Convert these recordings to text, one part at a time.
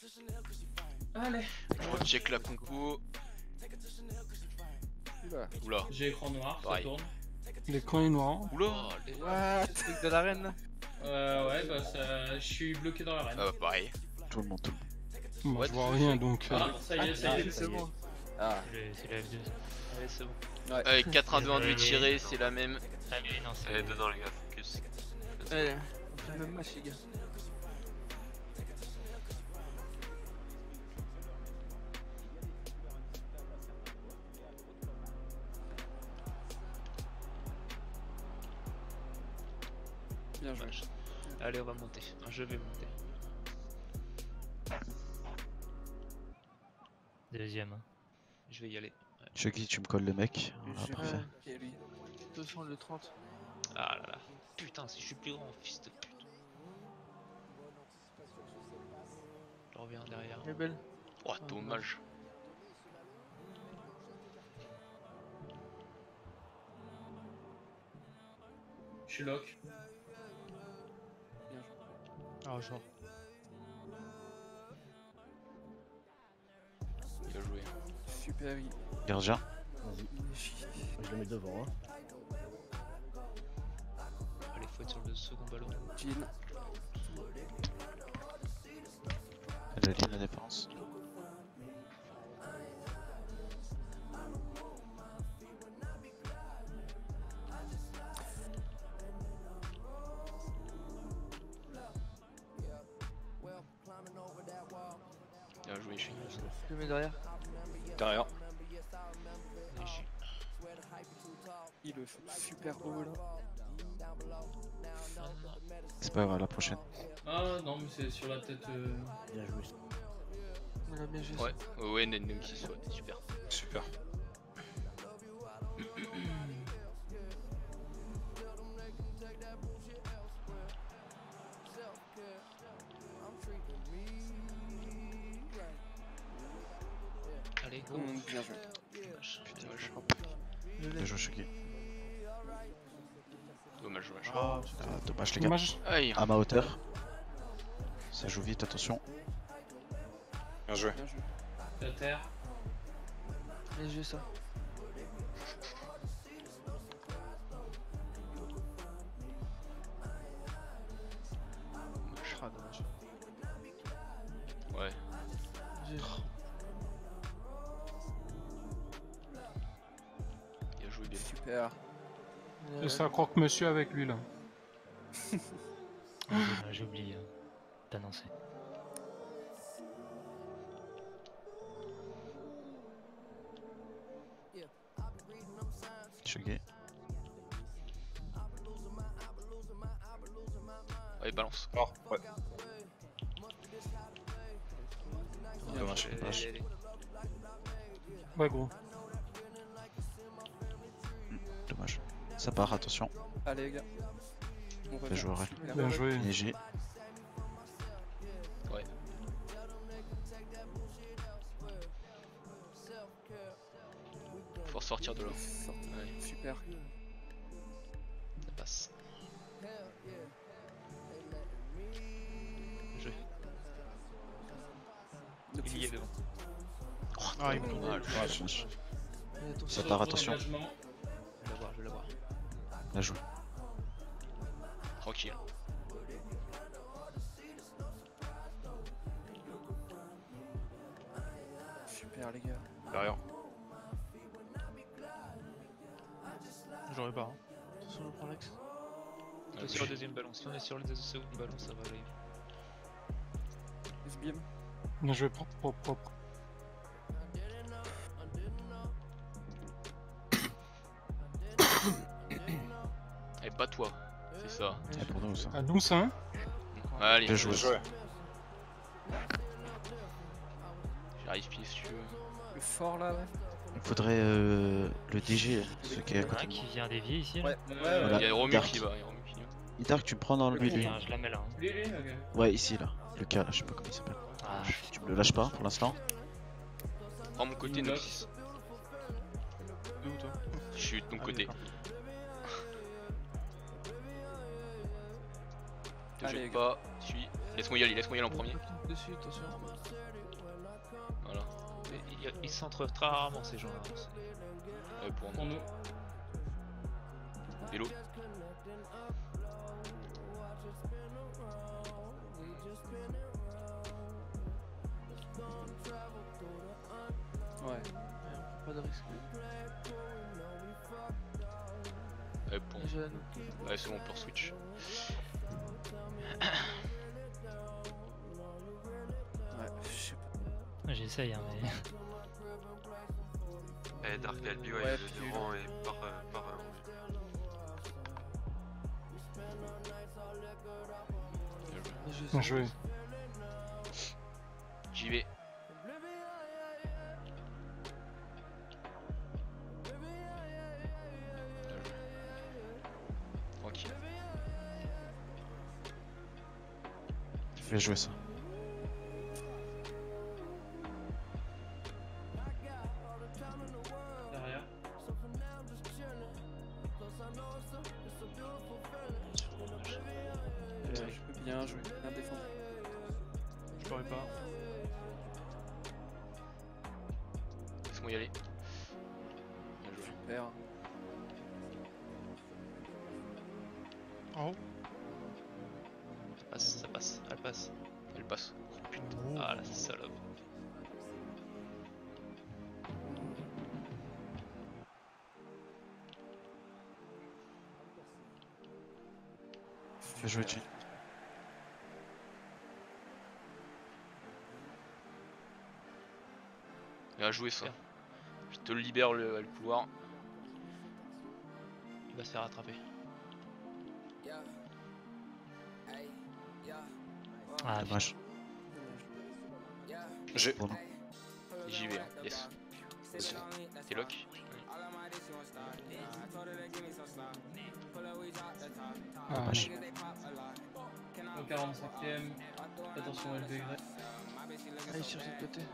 Allez. On check la compo. Oula. J'ai écran noir, Pareil. ça tourne. L'écran est noir. Oula. What? Truc de l'arène. Ouais, bah ça. Je suis bloqué dans l'arène. Ah bah pareil. Tout le monde. Moi What? je vois rien donc. Ah, ça y est, ça y est. C'est bon. Ah, C'est la F2. ouais, c'est bon. Avec 4-1-2-1 tiré, c'est la même. Ah mais non, c'est Allez, dedans les gars, focus. Allez, on fait le même match, les gars. Bien joué. Allez, on va monter. Enfin, je vais monter. deuxième. Je vais y aller. Ouais. Chucky, tu me colles le mec. Voilà, parfait. Et lui. 200 le 30. Ah là là. Putain, si je suis plus grand, fils de pute. Je reviens derrière. Elle est belle. Oh, dommage. Je suis lock. Bien joué. Ah, genre. Bien joué. Super, oui. Gardien. Je le mets devant. Hein. Allez, faut être sur le second ballon. Jean. Elle a ligne la défense. Bien joué, je suis. Je le mets derrière. Derrière. Il le fait super haut là. C'est pas grave, la prochaine. Ah non, mais c'est sur la tête. Bien joué. On a bien joué. Ouais, ouais, Nendem 6, ouais, super. Super. Allez, go. Bien joué. Putain, dommage. Bien joué, Chucky. Dommage, dommage. Ah, dommage, les gars. Dommage. Aïe. À ma hauteur. Ça joue vite, attention. Bien joué. Bien joué. La terre. Bien joué ça. Ah, dommage. Ouais. Bien joué. Bien joué, bien. Super. Et ça croque-monsieur avec lui là. J'ai oublié d'annoncer. Chucky. Allez, balance. Ouais. Dommage, Allez, dommage. allez, allez. Ouais gros. Dommage. Ça part, attention. Allez les gars. On Bien revient. joué, Aurel. Super. Bien joué. Léger. Ouais. Faut ressortir de là. Ouais. Super. Ça passe. Je. Il y est devant. Ah, il me Dommage. Attention. Ça part, attention. Engagement. Je vais la voir, je vais la voir. Bien joué. Tranquille. Super les gars. Derrière. J'aurais pas. Attention, je prends l'axe. On est sur le deuxième ballon. Si on est sur le second ballon, ça va aller. SBM. Bien joué, propre, propre, propre. Allez, bats-toi. C'est ça. Et pour nous, ça. À douce hein. Allez, Bien joué. Bien joué. J'arrive pile si tu veux. Le fort là, ouais. Il faudrait le DG, ce qui est à Il y en a côté un de qui moi. vient dévier ici là. Ouais, Voilà. Il y a Romu Dark. qui va. Il y a Romu qui vient. Idark, tu me prends dans lui, lui. Tiens, je la mets là. Hein. Lui, ok. Ouais, ici, là. Le cas, là, je sais pas comment il s'appelle. Ah, Tu me le lâches pas pour l'instant. Prends mon côté, Une Noxis. Où toi? Je suis de ton Ah, côté. d'accord. Te Allez, jette gars. pas. Suis. Laisse-moi y aller en premier. Dessus, attention. Voilà. Ils s'entrent très rarement ces gens-là. Pour Pour nous. nous. Vélo. Ouais. On prend pas de risque. Pour nous. Jeune. Ouais, c'est bon pour switch. Ouais, je sais pas. J'essaye, hein, mais. Eh, Dark LB, ouais, Ouais, il puis- est devant et par Bien joué. J'y vais. Tranquille. Bien joué ça. Derrière. Bien joué, bien défendu. Je pourrais pas. Laisse-moi y aller. Bien joué. Super. En haut. Ça passe, elle passe. Elle passe. Ah la salope. Bien joué, G. Bien joué ça. Je te libère le couloir. Il va se faire rattraper. Ah, Dommage. J'ai. Pour nous. J'y vais, hein. Yes. Vas-y. T'es lock. Ah, Dommage. Au 45ème. Attention LBY. Allez sur ce côté.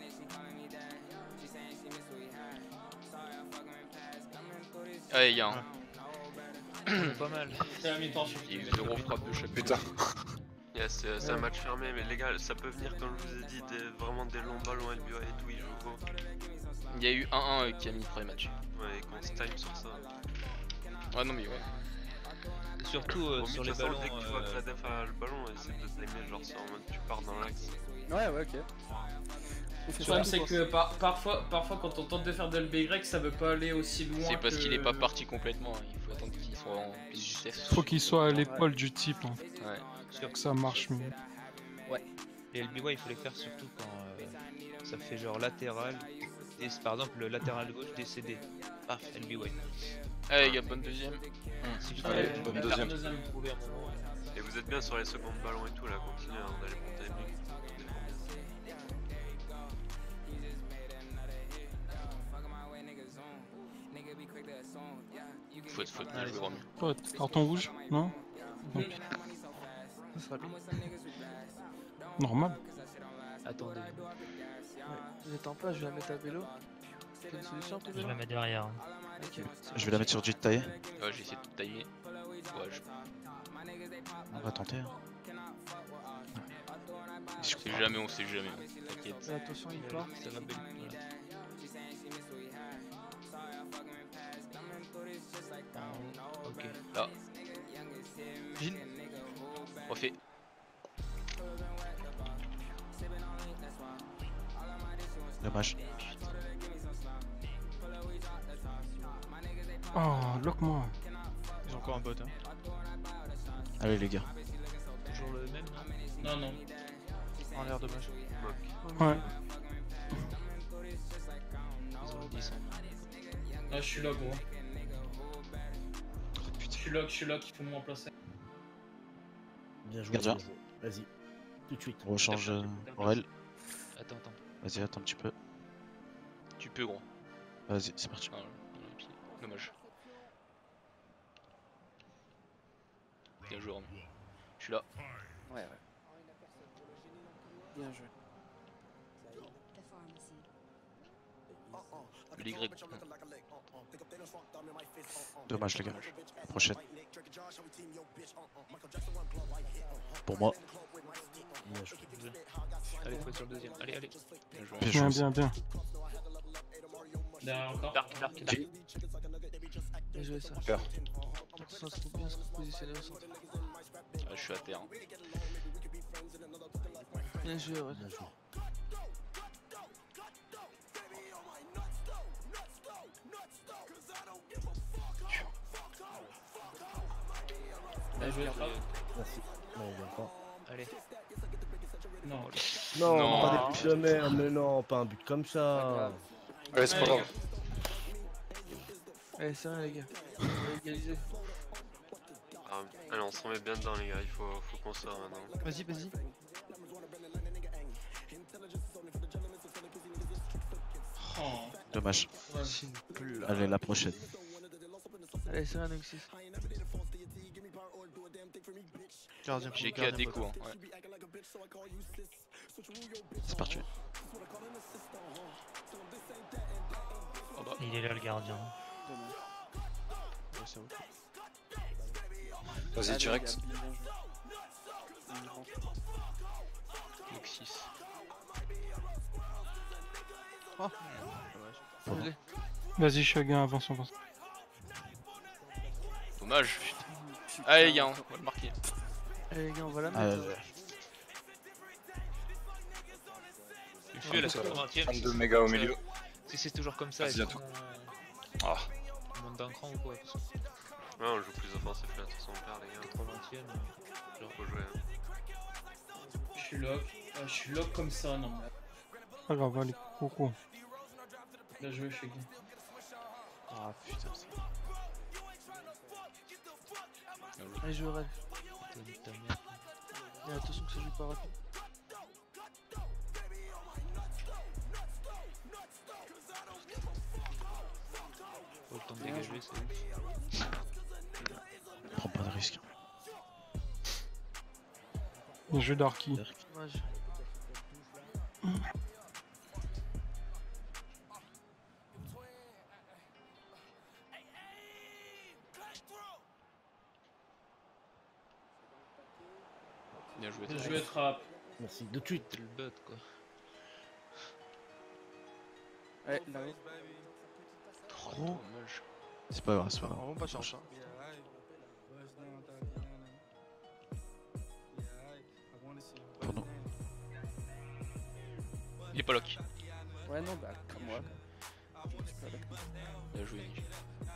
Ouais, il y a un. Pas mal. C'est la mi-temps sur Il y a eu 0 frappe de chaque. Putain. Yeah, c'est un match fermé, mais les gars, ça peut venir, comme je vous ai dit, vraiment des longs ballons LBA et tout, ils jouent gros. Il y a eu 1-1 qui a mis le premier match. Ouais, et qu'on se time sur ça. Ouais, non, mais ouais. Surtout Au milieu, sur de les toute façon, ballons. dès que tu vois que la def a le ballon, essaie de te l'aimer, genre c'est en mode tu pars dans l'axe. Ouais, ouais, ok. Le problème c'est que parfois quand on tente de faire de LBY ça veut pas aller aussi loin. C'est parce que- qu'il est pas parti complètement. Il faut attendre qu'il soit en plus justesse. faut qu'il soit à l'épaule du type, hein, Ouais. pour que ça marche mieux. Et LBY il faut les faire surtout quand ça fait genre latéral. Et par exemple le latéral gauche décédé. Paf, LBY. Allez, les gars, bonne deuxième. Si tu Ouais, fais bonne deuxième. Et vous êtes bien sur les secondes ballons et tout, là, continuez hein, d'aller pour timing. Faute, bien joué, Romy. Oh, carton rouge? Non? Donc, Ça sera lui. normal. Attendez. J'attends pas, je vais la mettre à vélo. C'est une solution pour Je vélo. la mets derrière. hein. Ok. Je vais la mettre sur G de tailler. Ouais, j'ai essayé de timer. Ouais, On va tenter. Hein. on sait jamais, T'inquiète. Mais attention, il part, ça va belle. Voilà. Ok. Là, Gilles. refait. Dommage. Oh, lock-moi. Ils ont encore un bot. Hein. Allez les gars. Toujours le même. Non, non. En l'air dommage. Ouais. Ils ont le 10. Ah, je suis là gros. Je suis lock, il faut me remplacer. Bien joué. Gardien. bien joué. Vas-y. Tout de suite. On rechange Aurel. Attends. Vas-y, attends un petit peu. Tu peux, gros. Vas-y, c'est parti. Ah, là, le pied. Dommage. Bien joué, Romy. Je suis là. Ouais. Bien joué. Le Y. Dommage les gars. Prochaine. Pour moi. Bien joué. Allez, faut être sur le deuxième. Allez, allez. Bien joué. Bien, bien, bien. Derrière encore. Dark, dark, dark. Bien joué ça. Super. Ça se trouve bien se positionner au centre. Ah, je suis à terre. Bien joué, ouais. Bien joué. Bien joué, frappe. Merci. Non, il vient pas. Allez. Non. Non, Non. pas des buts de merde, mais non, pas un but comme ça. Ouais, c'est pas grave. Allez, c'est rien, les gars. On va égaliser. Ah, allez, on se remet bien dedans, les gars. Il faut qu'on sorte maintenant. Vas-y, vas-y. Oh. Dommage. Ouais. Allez, la prochaine. Allez, c'est rien, Noxus. Gardien, J'ai gardien, qu'à des bot. coups. Hein. Ouais. C'est parti. Oh bah. Il est là le gardien. Ouais, c'est ok. Vas-y, direct. Donc 6. Oh. Bon. Allez. Vas-y, Chagrin, avance, avance. Dommage. Allez, les gars, on va le marquer. Allez, les gars, on va la Ah, mettre. Il fait la 80ème. 32 mégas au milieu. Si c'est toujours comme ça, Vas-y, à est-ce toi. qu'on Ah. monte d'un cran ou quoi? Parce que Ouais, on joue plus offensif là, de toute façon, on perd, les gars. 80ème. Genre, faut jouer. Hein. Je suis lock. Je suis lock comme ça, non mais. Pas grave, allez, coucou. Bien joué, Shaggy. Ah putain, c'est. Allez, je rêve. Ta merde. Et attention que ça joue pas rapide. Faut le temps de dégager, c'est ouf. Prends pas de risque. Le jeu d'Arky. Dommage. Bien joué. Bien joué, Trap. Merci. De suite. C'est le bot quoi. Ouais, là-haut. Oh, dommage. C'est pas grave, c'est pas grave. Vraiment pas de chance. Hein. Pour nous. Il est pas lock. Ouais, non, bah, comme moi. Bien joué, Nick.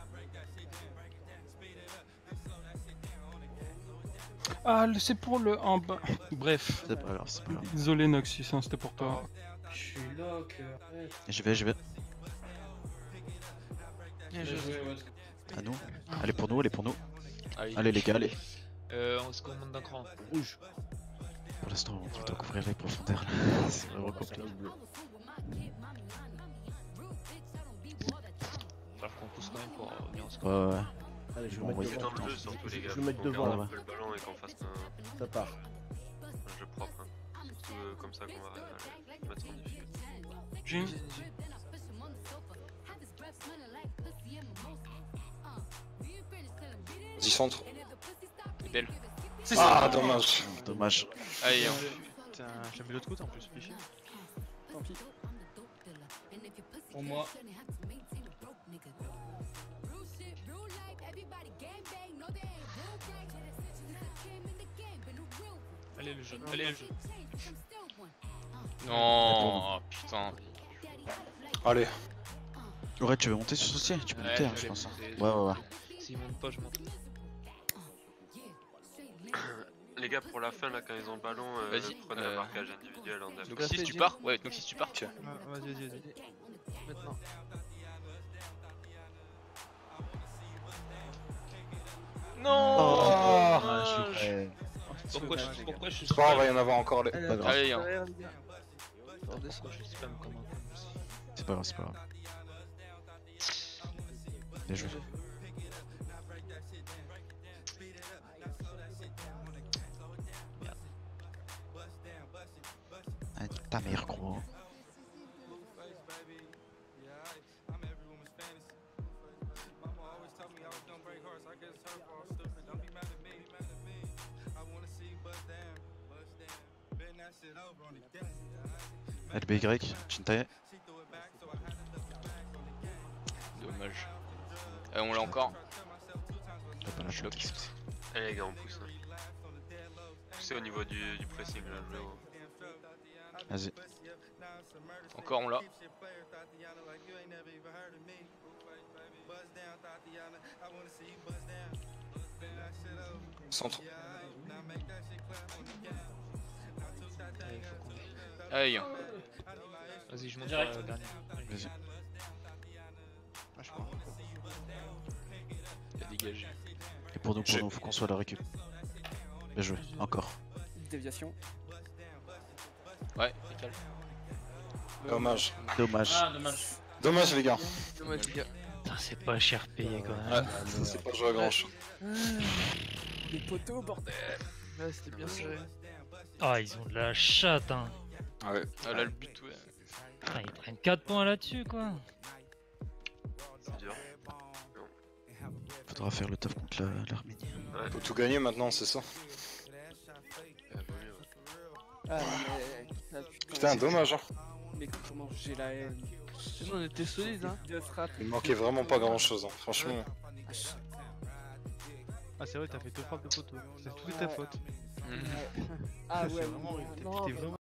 Ah, c'est pour le en bas. Bref. C'est pas grave, c'est pas grave. Désolé, Noxus, hein, c'était pour toi. Je suis lock. Arrête. J'y vais, j'y vais. Bien Bien joué. joué, ouais. À nous. Allez pour nous, allez pour nous. Allez, Allez les gars, allez. Est-ce qu'on monte d'un cran? Rouge. Pour l'instant, on doit couvrir les profondeurs là. C'est vraiment compliqué. Alors qu'on pousse quand même pour revenir en Ouais, ouais, ouais. Allez, je vais Bon, mettre voyez devant. Dans le jeu, surtout, les gars. Je vais mettre Faut qu'on devant. garde là. un peu le ballon et qu'on fasse Ça part. un jeu propre. Hein. Surtout comme ça qu'on va mettre en difficulté. J'ai une- Vas-y, centre. C'est belle. Ah, dommage. Dommage. Allez, hein. Putain, j'ai mis l'autre côté en plus, fais chier. Tant pis. Pour moi. Allez le jeu, allez le jeu. Non, oh, putain. Allez. Ouais, tu veux monter sur ce ciel? Tu peux Ouais, monter, hein, je je vais pense. monter. Ouais, ouais, ouais. S'il monte pas, je monte. Les gars, pour la fin, là, quand ils ont le ballon, Vas-y, prenez un marquage individuel en def. Donc Tout à 6 fait, tu Jim. pars? Ouais, donc 6 tu pars. Tiens. Ouais, vas-y, vas-y. Maintenant. Non. Ah, je suis prêt. Pourquoi je suis C'est pas grave, il va y en avoir encore. Les... Allez, Pas grave. Allez, hein. derrière, les gars. Faut redescendre. Pourquoi je spam comme un con aussi. C'est pas grave, c'est pas grave. Bien joué. Ah, nique ta mère, gros. LBY, Chintae. Dommage. On l'a encore. T'as pas la Je chance. lock. Allez les gars, on pousse. Poussez au niveau du pressing là, jouez haut. Vas-y. Encore on l'a. Centre. Aïe. Vas-y, je monte Direct. sur la dernière. Vas-y. Ah, je crois. Il a dégagé. Et pour nous, faut qu'on soit à la récup. Bien joué, encore. Déviation. Ouais, décale. Dommage. Dommage. Ah, dommage. Dommage les gars. Dommage, les gars. Putain, c'est pas cher payé quand même. Ouais, c'est pas joué à grand chose. Les poteaux, bordel. Ouais, c'était bien serré. Ah, ils ont de la chatte, hein. Ouais. Ah là le but, ouais. Putain, ils prennent 4 points là-dessus, quoi. C'est dur. Faudra faire le taf contre l'Arménie. Faut tout gagner maintenant, c'est ça. Vaut mieux, ouais. Ah, mais... Putain, dommage hein. Mais comment j'ai la haine. Sinon, on était solide, hein. De frappe. Il manquait vraiment pas grand chose, hein. Franchement. Ah, c'est vrai, t'as fait deux frappes de poteau. C'est tout ta faute. Mhm. Ah C'est ouais, vraiment, non, t'es vraiment